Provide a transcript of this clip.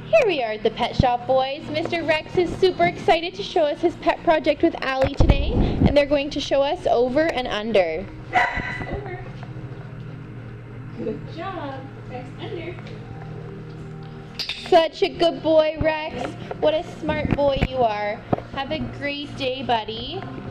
Here we are at the Pet Shop, boys. Mr. Rex is super excited to show us his pet project with Allie today, and they're going to show us over and under. Over. Good job. Rex under. Such a good boy, Rex. What a smart boy you are. Have a great day, buddy.